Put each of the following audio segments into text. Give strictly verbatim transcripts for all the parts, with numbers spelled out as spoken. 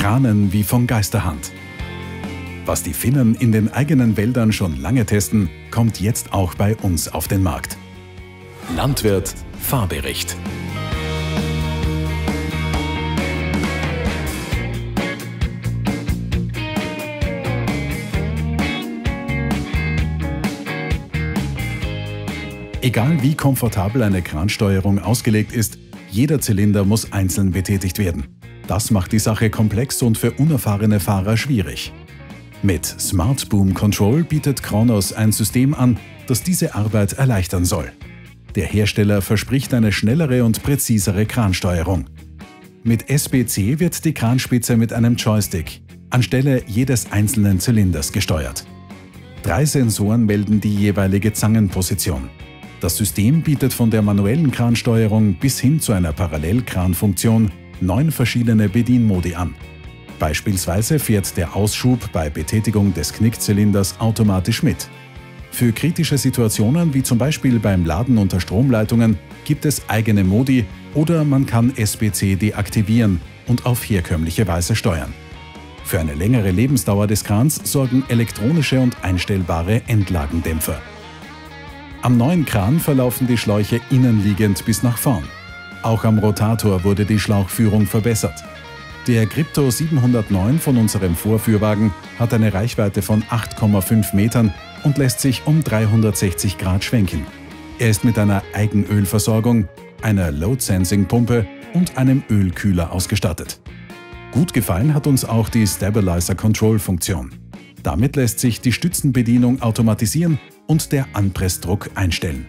Kranen wie von Geisterhand. Was die Finnen in den eigenen Wäldern schon lange testen, kommt jetzt auch bei uns auf den Markt. Landwirt Fahrbericht. Egal wie komfortabel eine Kransteuerung ausgelegt ist, jeder Zylinder muss einzeln betätigt werden. Das macht die Sache komplex und für unerfahrene Fahrer schwierig. Mit Smart Boom Control bietet Kronos ein System an, das diese Arbeit erleichtern soll. Der Hersteller verspricht eine schnellere und präzisere Kransteuerung. Mit S B C wird die Kranspitze mit einem Joystick anstelle jedes einzelnen Zylinders gesteuert. Drei Sensoren melden die jeweilige Zangenposition. Das System bietet von der manuellen Kransteuerung bis hin zu einer Parallelkranfunktion neun verschiedene Bedienmodi an. Beispielsweise fährt der Ausschub bei Betätigung des Knickzylinders automatisch mit. Für kritische Situationen wie zum Beispiel beim Laden unter Stromleitungen gibt es eigene Modi oder man kann S B C deaktivieren und auf herkömmliche Weise steuern. Für eine längere Lebensdauer des Krans sorgen elektronische und einstellbare Endlagendämpfer. Am neuen Kran verlaufen die Schläuche innenliegend bis nach vorn. Auch am Rotator wurde die Schlauchführung verbessert. Der Gripto siebenhundertneun von unserem Vorführwagen hat eine Reichweite von acht Komma fünf Metern und lässt sich um dreihundertsechzig Grad schwenken. Er ist mit einer Eigenölversorgung, einer Load-Sensing-Pumpe und einem Ölkühler ausgestattet. Gut gefallen hat uns auch die Stabilizer-Control-Funktion. Damit lässt sich die Stützenbedienung automatisieren und der Anpressdruck einstellen.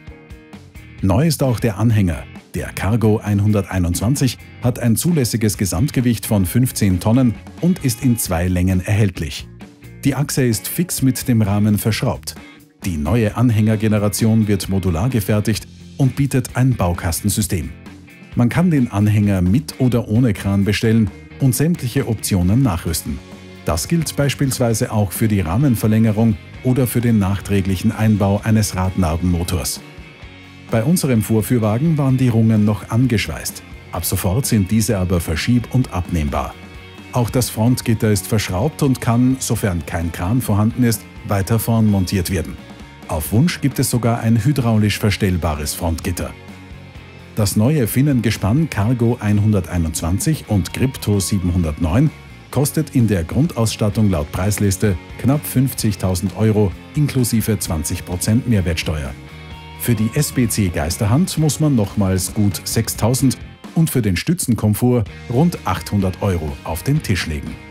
Neu ist auch der Anhänger. Der Cargo hunderteinundzwanzig hat ein zulässiges Gesamtgewicht von fünfzehn Tonnen und ist in zwei Längen erhältlich. Die Achse ist fix mit dem Rahmen verschraubt. Die neue Anhängergeneration wird modular gefertigt und bietet ein Baukastensystem. Man kann den Anhänger mit oder ohne Kran bestellen und sämtliche Optionen nachrüsten. Das gilt beispielsweise auch für die Rahmenverlängerung oder für den nachträglichen Einbau eines Radnabenmotors. Bei unserem Vorführwagen waren die Rungen noch angeschweißt. Ab sofort sind diese aber verschieb- und abnehmbar. Auch das Frontgitter ist verschraubt und kann, sofern kein Kran vorhanden ist, weiter vorn montiert werden. Auf Wunsch gibt es sogar ein hydraulisch verstellbares Frontgitter. Das neue Finnengespann Cargo hunderteinundzwanzig und Gripto siebenhundertneun kostet in der Grundausstattung laut Preisliste knapp fünfzigtausend Euro inklusive zwanzig Prozent Mehrwertsteuer. Für die S B C Geisterhand muss man nochmals gut sechstausend und für den Stützenkomfort rund achthundert Euro auf den Tisch legen.